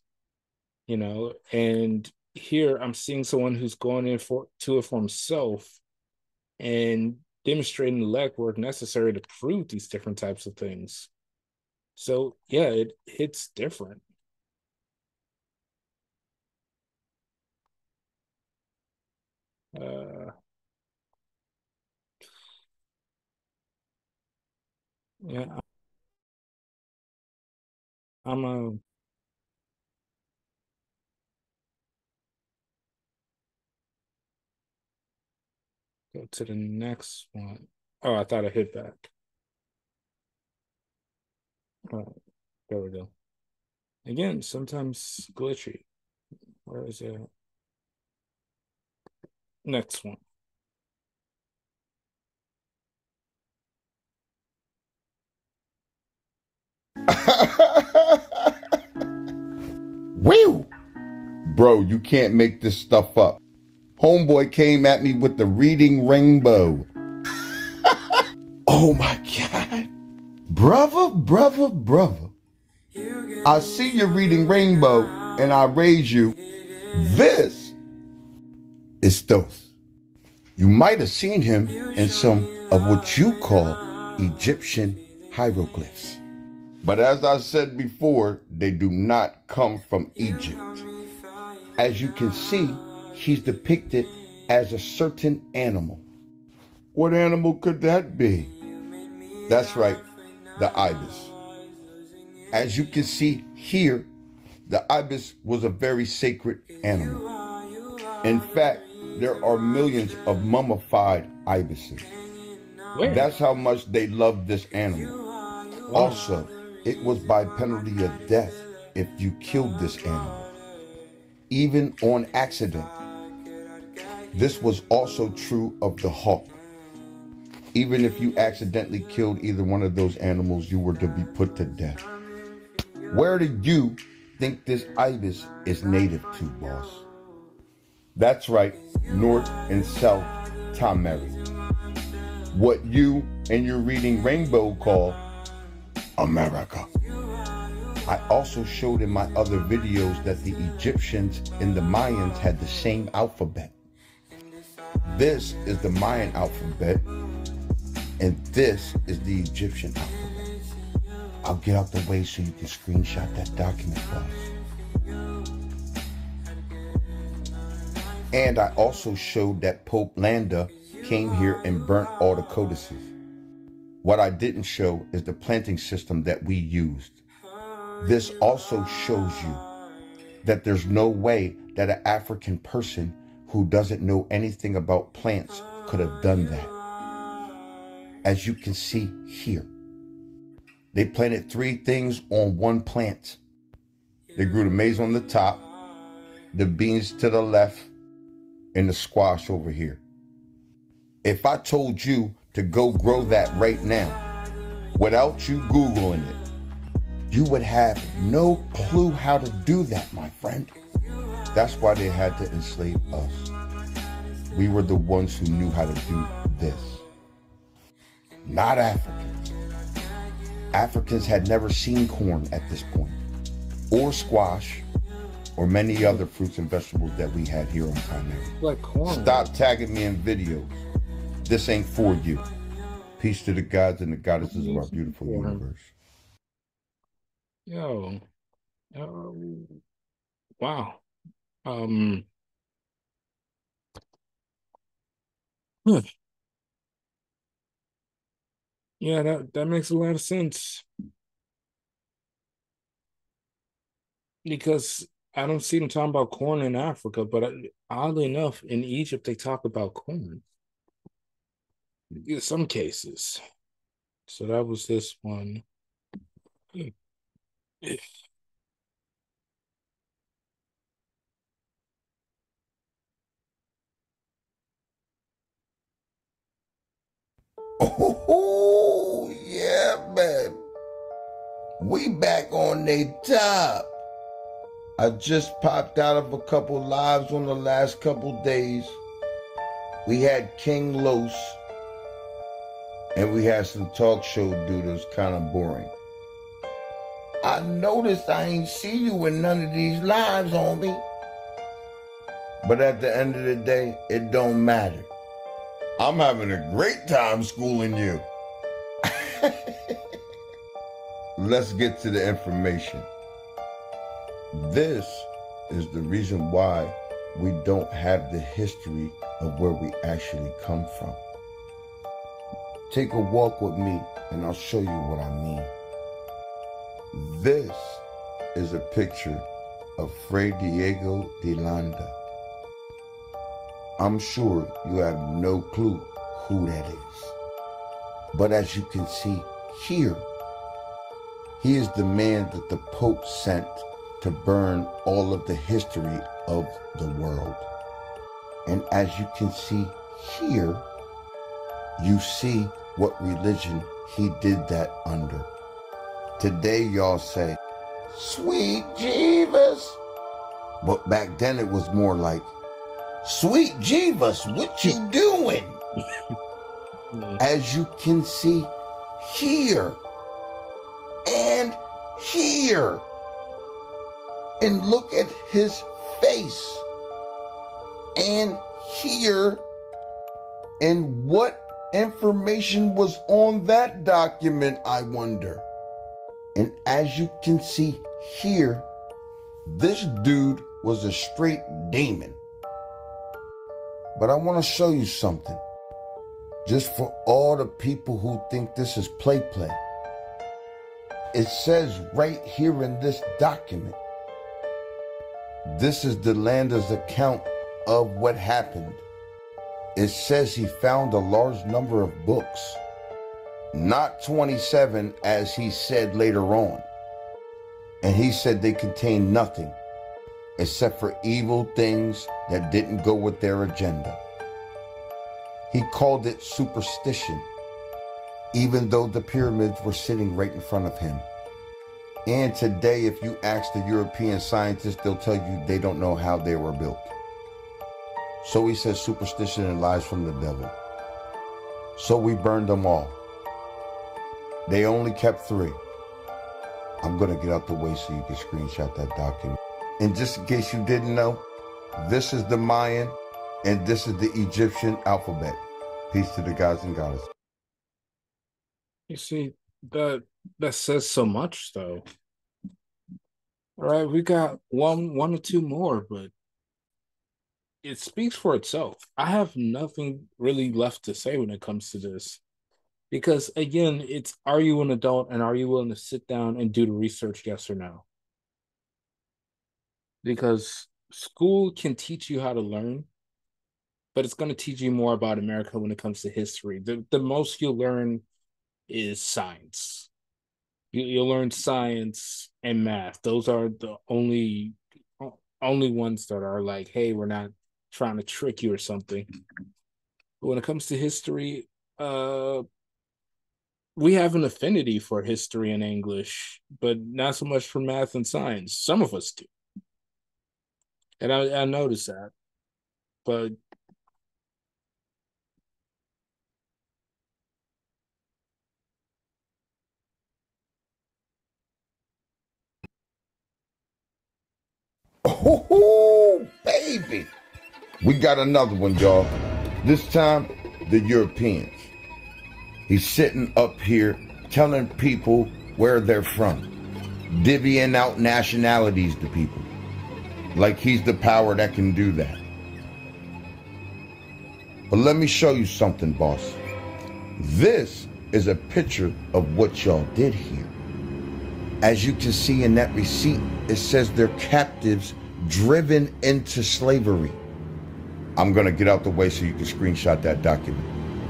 And here I'm seeing someone who's going to it for himself and demonstrating the legwork necessary to prove these different types of things. So yeah, it hits different. Uh, yeah, I'm a go to the next one. Oh, I thought I hit back. Oh, there we go. Again, sometimes glitchy. Where is it? Next one. Whew! Bro, you can't make this stuff up. Homeboy came at me with the reading rainbow. Oh my God. Brother. I see you reading rainbow and I raise you. This is Thoth. You might have seen him in some of what you call Egyptian hieroglyphs. But as I said before, they do not come from Egypt. As you can see, he's depicted as a certain animal. What animal could that be? That's right, the ibis. As you can see here, the ibis was a very sacred animal. In fact, there are millions of mummified ibises. Where? That's how much they loved this animal. Also, it was by penalty of death if you killed this animal, even on accident. This was also true of the hawk. Even if you accidentally killed either one of those animals, you were to be put to death. Where do you think this ibis is native to, boss? That's right, North and South Tamari. What you and your reading rainbow call America. I also showed in my other videos that the Egyptians and the Mayans had the same alphabet. This is the Mayan alphabet, and this is the Egyptian alphabet. I'll get out the way so you can screenshot that document, boss. And I also showed that Pope Landa came here and burnt all the codices. What I didn't show is the planting system that we used. This also shows you that there's no way that an African person who doesn't know anything about plants could have done that. As you can see here, they planted 3 things on one plant. They grew the maize on the top, the beans to the left, and the squash over here. If I told you to go grow that right now, without you Googling it, you would have no clue how to do that, my friend. That's why they had to enslave us. We were the ones who knew how to do this. Not Africans. Africans had never seen corn at this point, or squash, or many other fruits and vegetables that we had here on Tamari. Like corn. Stop tagging me in videos. This ain't for you. Peace to the gods and the goddesses of our beautiful universe. Yo. Wow. Yeah, that makes a lot of sense. Because I don't see them talking about corn in Africa, but oddly enough, in Egypt they talk about corn. In some cases. So that was this one. Oh, yeah, man. We back on they top. I just popped out of a couple lives on the last couple days. We had King Los, and we had some talk show dude that was kind of boring. I noticed I ain't see you in none of these lives, homie. But at the end of the day, it don't matter. I'm having a great time schooling you. Let's get to the information. This is the reason why we don't have the history of where we actually come from. Take a walk with me and I'll show you what I mean. This is a picture of Fray Diego de Landa. I'm sure you have no clue who that is. But as you can see here, he is the man that the Pope sent to burn all of the history of the world. And as you can see here, you see what religion he did that under. Today y'all say, sweet Jeeves. But back then it was more like, sweet Jeeves, what you doing? As you can see here and here. And look at his face. And here. And what information was on that document, I wonder? And as you can see here, this dude was a straight demon. But I want to show you something. Just for all the people who think this is play. It says right here in this document, this is the Landa's account of what happened. It says he found a large number of books, not 27 as he said later on. And he said they contained nothing except for evil things that didn't go with their agenda. He called it superstition, even though the pyramids were sitting right in front of him. And today, if you ask the European scientists, they'll tell you they don't know how they were built. So he says superstition and lies from the devil. So we burned them all. They only kept 3. I'm going to get out the way so you can screenshot that document. And just in case you didn't know, this is the Mayan and this is the Egyptian alphabet. Peace to the gods and goddesses. You see, that says so much, though. All right, we got one or two more, but it speaks for itself. I have nothing really left to say when it comes to this. Because, again, it's, are you an adult and are you willing to sit down and do the research, yes or no? Because school can teach you how to learn, but it's going to teach you more about America when it comes to history. The most you'll learn is science. You'll learn science and math. Those are the only ones that are like, hey, we're not trying to trick you or something. But when it comes to history, we have an affinity for history and English, but not so much for math and science. Some of us do. And I noticed that. But oh, baby. We got another one, y'all. This time, the Europeans. He's sitting up here telling people where they're from, divvying out nationalities to people, like he's the power that can do that. But let me show you something, boss. This is a picture of what y'all did here. As you can see in that receipt, it says they're captives driven into slavery. I'm going to get out the way so you can screenshot that document.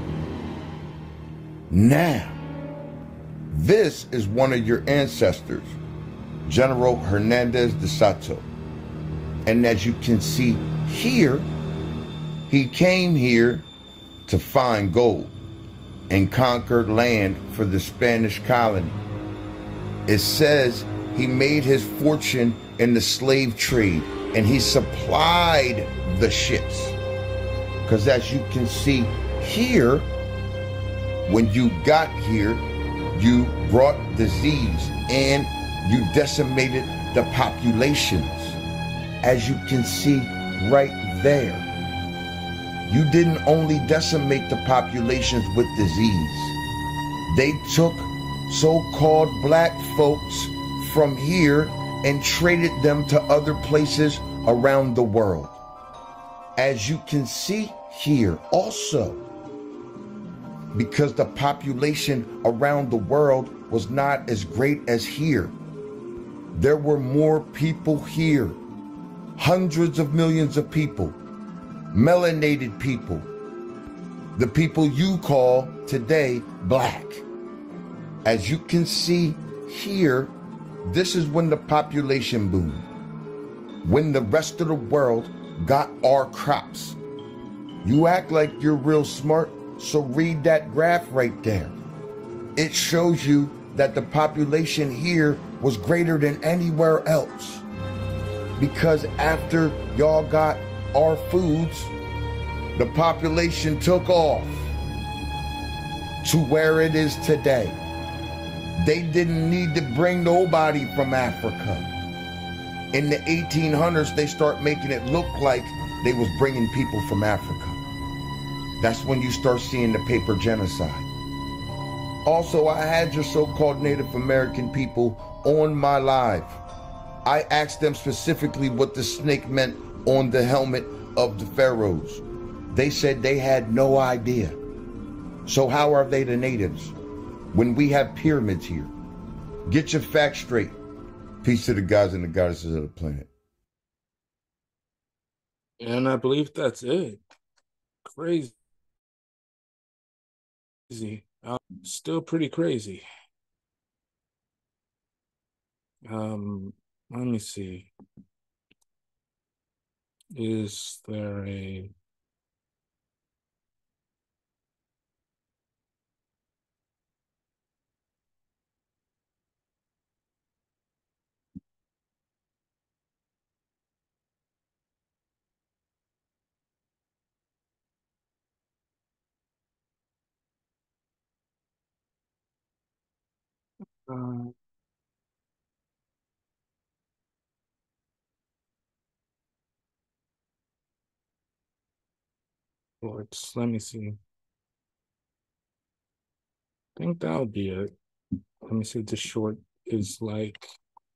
Now, this is one of your ancestors, General Hernandez de Soto. And as you can see here, he came here to find gold and conquered land for the Spanish colony. It says he made his fortune in the slave trade and he supplied the ships. Because as you can see here, when you got here, you brought disease and you decimated the populations. As you can see right there, You didn't only decimate the populations with disease. They took so-called black folks from here and traded them to other places around the world. As you can see here also, because the population around the world was not as great as here, there were more people here, hundreds of millions of people, melanated people, the people you call today black. As you can see here, this is when the population boomed, when the rest of the world got our crops. You act like you're real smart, so read that graph right there. It shows you that the population here was greater than anywhere else. Because after y'all got our foods, the population took off to where it is today. They didn't need to bring nobody from Africa. In the 1800s, they start making it look like they was bringing people from Africa. That's when you start seeing the paper genocide. Also, I had your so-called Native American people on my live. I asked them specifically what the snake meant on the helmet of the pharaohs. They said they had no idea. So how are they the natives when we have pyramids here? Get your facts straight. Peace to the gods and the goddesses of the planet. And I believe that's it. Crazy. Still pretty crazy. Let me see. Is there a let me see. I think that'll be it. Let me see what the short is like.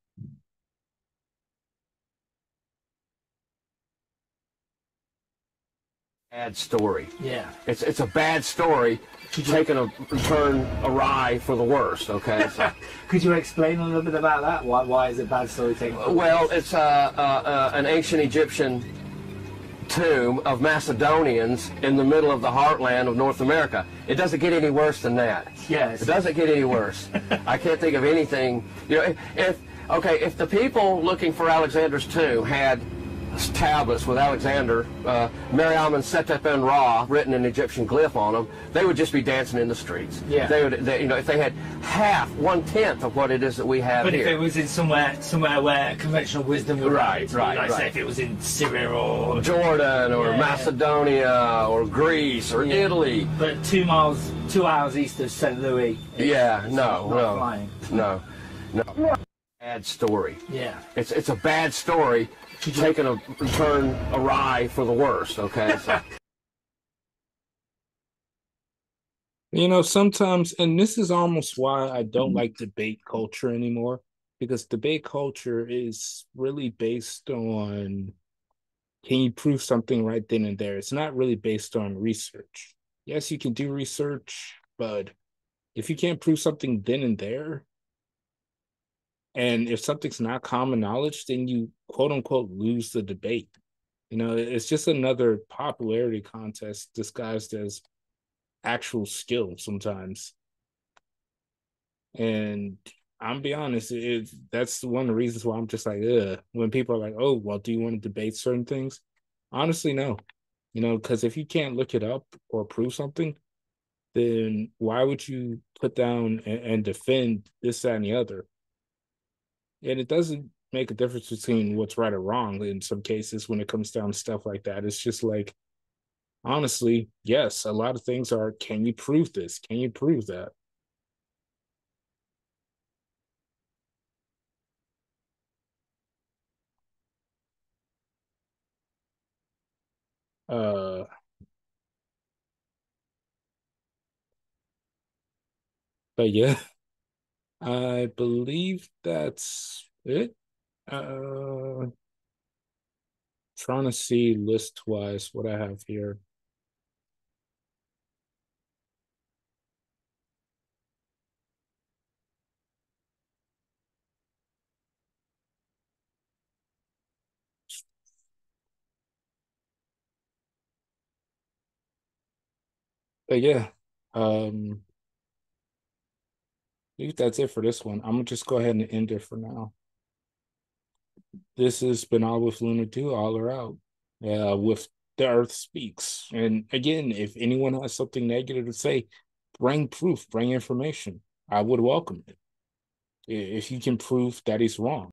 Bad story. Yeah. It's a bad story taking a turn awry for the worst, okay? So, could you explain a little bit about that? Why is it bad storytelling? well, it's an ancient Egyptian tomb of Macedonians in the middle of the heartland of North America. It doesn't get any worse than that. Yes. It doesn't get any worse. I can't think of anything. You know, if the people looking for Alexander's tomb had tablets with Alexander, Mariam Setep and Ra written in Egyptian glyph on them, they would just be dancing in the streets. Yeah. You know, if they had half, 1/10 of what it is that we have but here. If it was in somewhere where conventional wisdom would right. Say if it was in Syria or Jordan or Macedonia or Greece or Italy. But 2 hours east of St. Louis. No. Bad story. Yeah. It's a bad story taking a turn awry for the worst, okay? So. You know, sometimes, and this is almost why I don't like debate culture anymore, because debate culture is really based on, can you prove something right then and there? It's not really based on research. Yes, you can do research, but if you can't prove something then and there, and if something's not common knowledge, then you quote unquote lose the debate. You know, it's just another popularity contest disguised as actual skill sometimes. And I'm be honest, that's one of the reasons why I'm just like, ugh. When people are like, oh, well, do you want to debate certain things? Honestly, no. You know, because if you can't look it up or prove something, then why would you put down and defend this, that, and the other? And it doesn't make a difference between what's right or wrong in some cases when it comes down to stuff like that. It's just like, honestly, yes, a lot of things are, can you prove this? Can you prove that? Uh, But yeah, I believe that's it. Uh, Trying to see list wise what I have here. But yeah, I think that's it for this one. I'm gonna just go ahead and end it for now. This has been All with Luna 2, all are out. With the Earth Speaks. And again, if anyone has something negative to say, bring proof, bring information. I would welcome it. If you can prove that he's wrong.